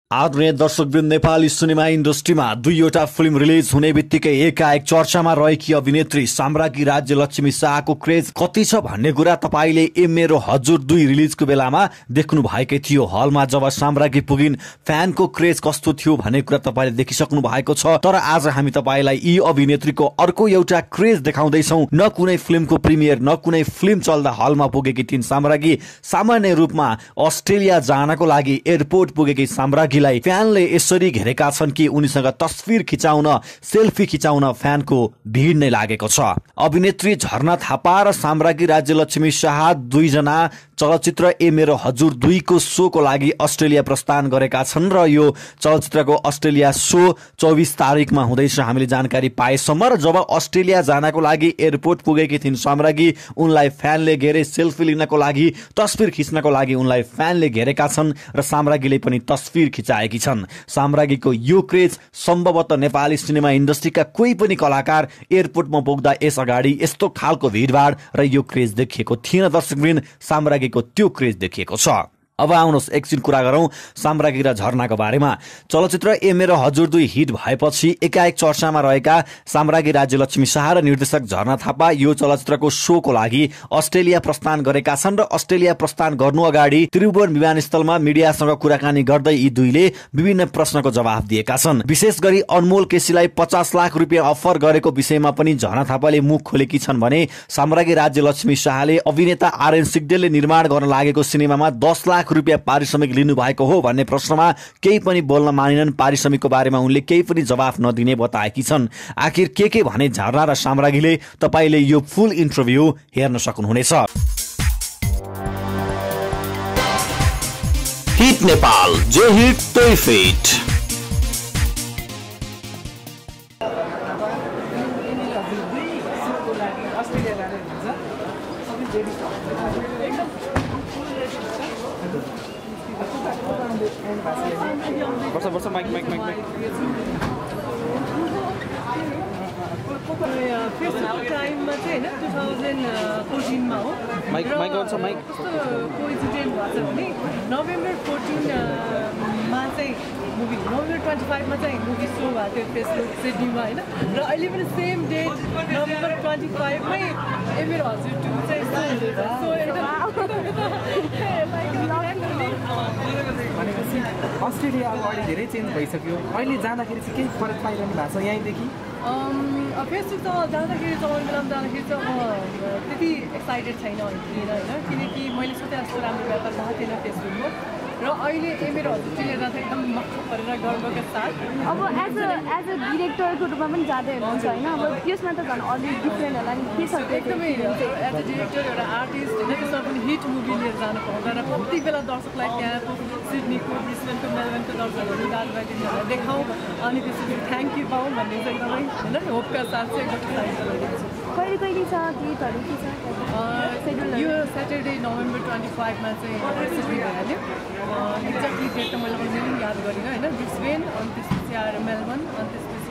आदरणीय दर्शकवृन्द, नेपाली सिनेमा इन्डस्ट्रीमा दुईवटा फिल्म रिलिज हुने बित्तिकै एकाएक चर्चामा रहेकी अभिनेत्री साम्राज्ञी राज्यलक्ष्मी शाहको क्रेज कति छ भन्ने कुरा तपाईले ए मेरो हजुर 2 रिलिजको बेलामा देख्नु भएकै थियो। हलमा जब साम्राज्ञी पुगिन फ्यानको क्रेज कस्तो थियो भन्ने कुरा तपाईले देखिसक्नु भएको छ। तर आज हामी तपाईलाई यी अभिनेत्रीको अर्को एउटा क्रेज देखाउँदैछौं। न कुनै फिल्मको प्रिमियर न कुनै फिल्म चल्दा हलमा पुगेकी थिइन् साम्राज्ञी। सामान्य रूपमा अस्ट्रेलिया जानको लागि एयरपोर्ट पुगेकी साम्राज्ञी फ्यानले यसरी घेरेका छन् कि उनीसँग तस्बिर खिचाउन, सेल्फी खिचाउन फ्यानको भिड नै लागेको छ। अभिनेत्री झरना थापा र साम्राज्ञी राज्यलक्ष्मी शाह दुईजना चलचित्र ए मेरो हजुर 2 को शोको लागि अस्ट्रेलिया प्रस्थान गरेका छन् र यो चलचित्रको अस्ट्रेलिया शो 24 तारिकमा हुँदैछ हामीले जानकारी पाएसम्म। र जब अस्ट्रेलिया जानको लागि एयरपोर्ट पुगेकी थिइन् साम्राज्ञी, उनलाई फ्यानले घेरे, सेल्फी लिनको लागि, तस्बिर खिच्नको लागि उनलाई फ्यानले घेरेका छन् र साम्राज्ञीले पनि तस्बिर खिचाएकी छन्। साम्राज्ञीको यो क्रेज सम्भवतः नेपाली सिनेमा इन्डस्ट्रीका कोही पनि कलाकार एयरपोर्टमा पुग्दा यस अगाडि यस्तो खालको भिडभाड र यो क्रेज देखिएको थिएन। दर्शकवृन्द, साम्राज्ञीको त्यो क्रेज देखिएको छ। अब आउनुहोस् एकछिन कुरा गरौं साम्राज्ञी र झरनाको बारेमा। चलचित्र ए मेरो हजुर 2 हिट भएपछि एकाएक चर्चामा रहेका साम्राज्ञी राज्यलक्ष्मी शाह र निर्देशक झरना थापा यो चलचित्रको शोको लागि अस्ट्रेलिया प्रस्थान गरेका छन् र अस्ट्रेलिया प्रस्थान गर्नु अगाडि त्रिभुवन विमानस्थलमा मिडियासँग कुराकानी गर्दै यी दुईले विभिन्न प्रश्नको जवाफ दिएका छन्। विशेष गरी अनमोल केसीलाई 50 लाख रुपियाँ अफर गरेको विषयमा पनि झरना थापाले मुख खोलेकी छन् भने साम्राज्ञी राज्यलक्ष्मी शाहले अभिनेता आरएन सिग्देलले निर्माण गर्न लागेको सिनेमामा 10 लाख रुपियाँ पारिश्रमिक लिनु भएको हो भन्ने प्रश्नमा केही पनि बोल्न मानिनन्। पारिश्रमिकको बारेमा उनले केही पनि जवाफ नदिने बताएकी छन्। आखिर के भने झरना र साम्राज्ञीले, तपाईले यो फुल इन्टरभ्यू हेर्न सक्नुहुनेछ। हिट नेपाल, जे हिट तै फिट। वर्ष माइक टाइममा चाहिँ हैन 2014 मा हो। माइक आउँछ माइक। कोइन्सिडेन्ट भएको छ भने नोभेम्बर 14 मा चाहिँ मुभी, नोभेम्बर 25 मा चाहिँ मुभी सो भएको थियो फेसबुक सिडनीमा हैन। र अहिले पनि सेम डेट नोभेम्बर 25 मै ए मेरो हजुर 2 चाहिँ सो भनेपछि अस्ट्रेलिया अब अहिले धेरै चेन्ज भइसक्यो। अहिले जाँदाखेरि चाहिँ केही फरक पाइरहनु भएको छ यहीँदेखि? फेसबुक त जाँदाखेरि चलाउने बेलामा जाँदाखेरि चाहिँ त्यति एक्साइटेड छैन होइन, किनकि मैले सोचे जस्तो राम्रो व्यापार भएको थिएन फेसबुकमा। र अहिले ए मेरो हजुर जाँदा एकदम मक्ख परेर गर्वका साथ अब एज अ डिरेक्टरको रूपमा पनि जाँदै हुनुहुन्छ होइन। अब त्यसमा त झन् अलि डिफ्रेन्ट होला नि, के छ एकदमै एज अ डिरेक्टर एउटा आर्टिस्ट होइन, त्यसमा पनि हिट मुभी लिएर जानु पाउँदा र कति बेला दर्शकलाई त्यहाँको सिडनीको, ब्रिस्बेनको, मेलबर्नको दर्शकहरू दाजुभाइ देखाउँ अनि त्यसरी थ्याङ्क यू पाऊँ भन्ने चाहिँ एकदमै होइन होपका साथ चाहिँ एकदम एक्साइटेड भइरहेको छु। कहिले छ डेटहरू के छ? यो स्याटरडे नोभेम्बर 25 मा चाहिँ सिडनी भइहाल्यो। एक्ज्याक्टली डेट त मैले पनि याद गरिनँ होइन। ब्रिस्बेन अनि त्यसपछि आएर मेलबर्न अनि त्यसपछि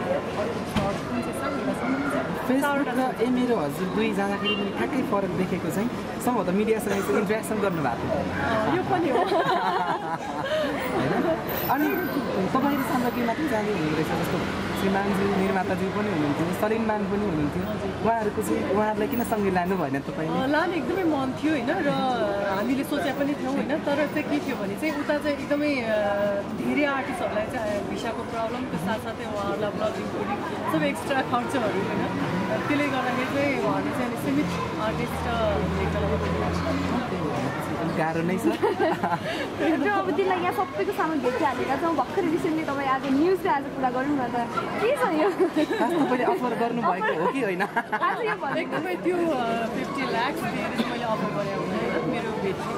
फेसबुक र ए मेरो हजुर 2 जाँदाखेरि पनि ठ्याक्कै फरक देखेको चाहिँ सम्भवतः मिडियासँग इन्ट्रेक्सन गर्नुभएको यो पनि हो होइन। अनि तपाईँ साम्राज्ञी मात्रै जाने हुनुहुँदैछ जस्तो श्रीमानज्यू निर्माताज्यू पनि हुनुहुन्थ्यो, सलिमान पनि हुनुहुन्थ्यो, उहाँहरूको चाहिँ उहाँहरूलाई किन सँगै लानु भएन तपाईँले? लाने एकदमै मन थियो होइन, र हामीले सोचे पनि थियौँ होइन। तर चाहिँ के थियो भने चाहिँ उता चाहिँ एकदमै धेरै आर्टिस्टहरूलाई चाहिँ भिसाको प्रब्लमको साथसाथै उहाँहरूलाई ब्लगिङ कोडिङ सबै एक्स्ट्रा खर्चहरू होइन, त्यसले गर्दाखेरि चाहिँ उहाँहरूले चाहिँ सीमित आर्टिस्ट गाह्रो नै छ। र अब त्यसलाई यहाँ सबैको सामान भेटिहालेका छौँ। भर्खरै रिसेन्टली तपाईँ आज न्युजले आज कुरा गरौँ न त, के छ यो? तपाईँले अफर गर्नुभएको हो कि होइन? आज यो भने एकदमै त्यो 50 लाख दिएर मैले अफर गरेँ होइन, मेरो भेट्नु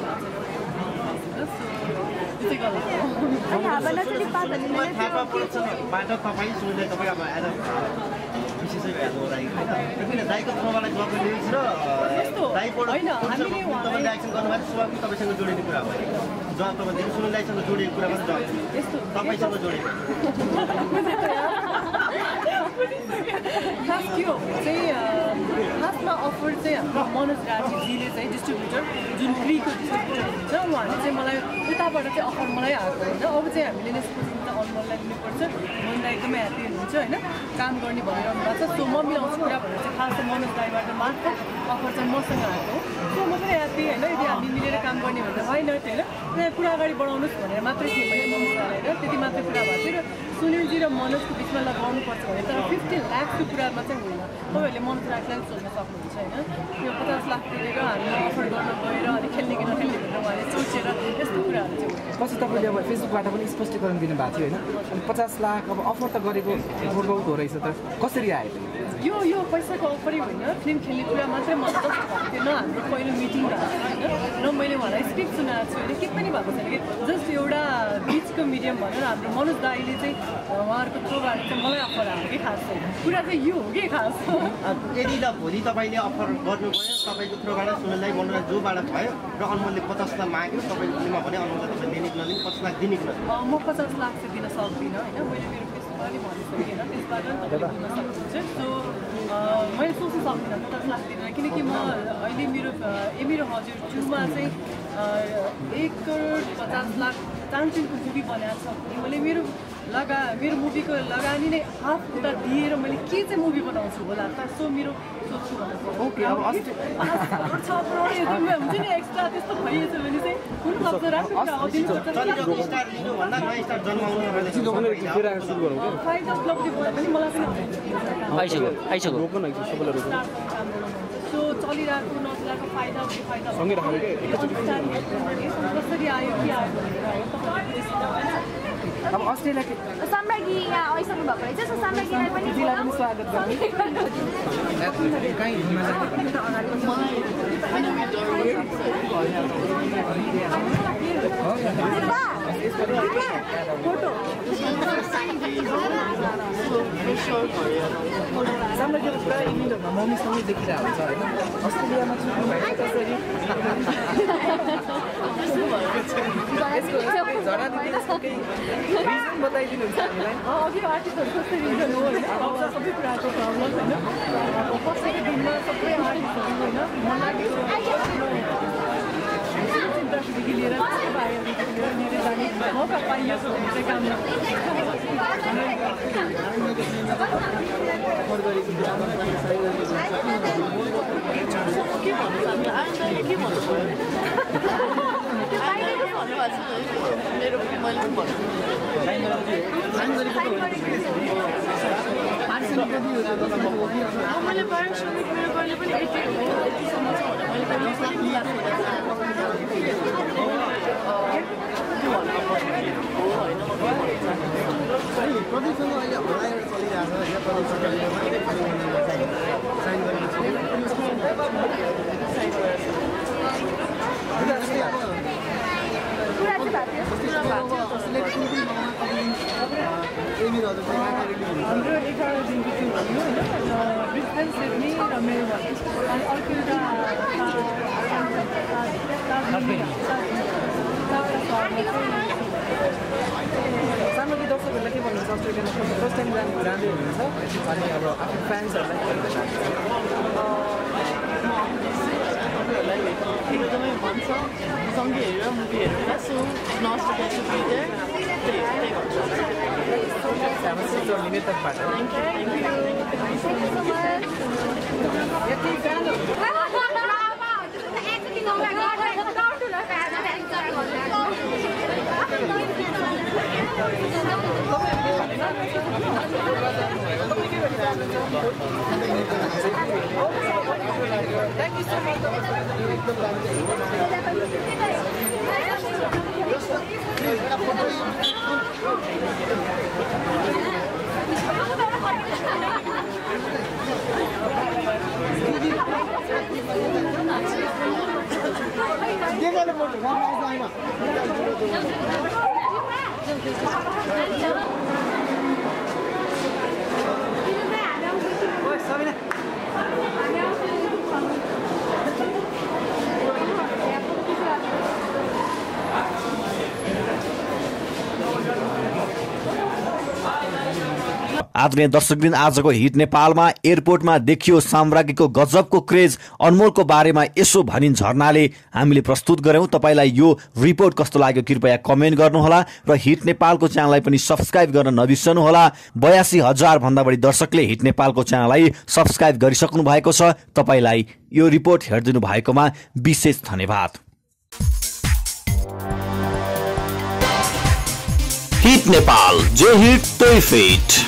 खास के हो चाहिँ खासमा अफर चाहिँ हाम्रो मनोज राजीजीले चाहिँ डिस्ट्रिब्युटर जुन प्रीको डिस्ट्रिब्युटर हुन्छ उहाँले चाहिँ मलाई उताबाट चाहिँ अफर मलाई आएको होइन अब चाहिँ हामीले यसपछि त अनमोललाई लिनुपर्छ मनलाई एकदमै ह्याप्पी हुनुहुन्छ होइन काम गर्ने भनिरहनु भएको छ सो म मिलाउँछु कुरा भनेर चाहिँ खास मनोज राईबाट मात्र अफर चाहिँ मसँग आएको हो सो म पनि ह्याप्पी होइन यदि हामी मिलेर काम गर्ने भने त होइन होइन त्यहाँ कुरा अगाडि बढाउनुहोस् भनेर मात्रै थिएँ मैले मनोज राईलाई र त्यति मात्रै कुरा भएको थियो र सुनिलजी र मनोजको बिचमा लगाउनुपर्छ भने तर 15 लाखको कुरामा चाहिँ होइन तपाईँहरूले मनोज राईलाई सोध्न सक्नुहुन्छ होइन यो 50 लाख तिरेर हामीलाई अफर गर्न गएर अनि खेल्ने कि नखेल्ने भनेर उहाँले सोचेर यस्तो कुराहरू चाहिँ पछि तपाईँले अब फेसबुकबाट पनि स्पष्टीकरण दिनुभएको थियो होइन अनि 50 लाख अब अफर त गरेको बहुत हो रहेछ त कसरी आयो यो पैसाको अफरै होइन फिल्म खेल्ने कुरा मात्रै मलाई जस्तो भएको थियो न हाम्रो पहिलो मिटिङ भएको छ होइन र मैले उहाँलाई स्क्रिप्ट सुनाएको छु होइन के पनि भएको छैन कि जस्ट एउटा बिचको मिडियम भनेर हाम्रो मनोज दाईले चाहिँ उहाँहरूको थ्रोबाट चाहिँ मलाई अफर आयो कि खास चाहिँ कुरा चाहिँ यो हो कि खास यदि त भोलि तपाईँले अफर गर्नुभयो तपाईँको थ्रोबाट सुनिललाई मनोज जोबाट भयो र अनमोलले 50 लाख माग्यो तपाईँको फिल्ममा भने अनमोललाई तपाईँ लिने कि नलिने 50 लाख दिने कि म 50 लाख चाहिँ दिन सक्दिनँ होइन मैले मेरो फेसबुकमा पनि भनिसकेँ होइन त्यसबाट तपाईँले दिन सक्नुहुन्छ सो मैले सोच्नु सक्दिनँ 50 लाख दिन किनकि म अहिले मेरो हजुर टुमा चाहिँ 1,50 लाख चान्चुनको मुभी बनाएको छ भने मैले मेरो मुभीको लगानी नै हाफ उता दिएर मैले के चाहिँ मुभी बनाउँछु होला त सो मेरो सोच्छु ओके अब हुन्छ नि एक्स्ट्रा त्यस्तो भइएछ भने चाहिँ हुनसक्छ राम्रो कुरा हो फाइदा उपलब्धि भयो भने मलाई पनि सो चलिरहेको नचलिरहेको फाइदा बेफाइदा कसरी आयो के आयो भनेर अब अस्ट्रेलिया सम्राज्ञी यहाँ आइसक्नु भएको रहेछ सो सम्राज्ञीलाई पनि स्वागत फोटो सम्राज्ञी पुरा इमेलहरूमा मम्मीसँगै देखिरहेको हुन्छ होइन अस्ट्रेलियामा छुट्नु भएको कसरी झरा रिजन बताइदिनुहुन्छ हामीलाई अघि आर्टिस्टहरू कस्तो रिजन हो होइन सबै कुराको प्रब्लम होइन पछिको दिनमा सबै आर्टिस्टहरू होइन चिन्तादेखि लिएर बाहिरदेखि लिएर जाने मौका पाइएको भने चाहिँ काम मैले पारिश्रमिक मेरो कहिले पनि 80सम्म छ प्रदीपसँग अहिले हराएर चलिरहेको छ हाम्रो 11 दिनको थियो होइन डिस्टेन्स सिडनी र मेरो अनि अर्को एउटा सामग्री दर्शकहरूलाई के भन्नुहुन्छ अस्ट्रेलियामा फर्स्ट टाइम जाँदै हुनुहुन्छ अनि अब आफ्नो फ्यान्सहरूलाई एकदमै भन्छ सँगै हेरेर मुभी हेरेर सो नस्ट Thank you so much. आदरणीय दर्शकवृन्द, आजको हिट नेपालमा एयरपोर्टमा देखियो साम्राज्ञीको गजबको क्रेज अनमोलको बारेमा यसो भनिन् झर्नाले हामीले प्रस्तुत गर्यौं। तपाईलाई यो रिपोर्ट कस्तो लाग्यो कृपया कमेन्ट गर्नुहोला र हिट नेपालको च्यानललाई पनि सब्स्क्राइब गर्न नबिर्सनुहोला। 82,000 भन्दा बढी दर्शकले हिट नेपालको च्यानललाई सब्स्क्राइब गरिसक्नु भएको छ। तपाईलाई यो रिपोर्ट हेरिदिनु भएकोमा विशेष धन्यवाद। हिट नेपाल, जो हिट तोय फिट।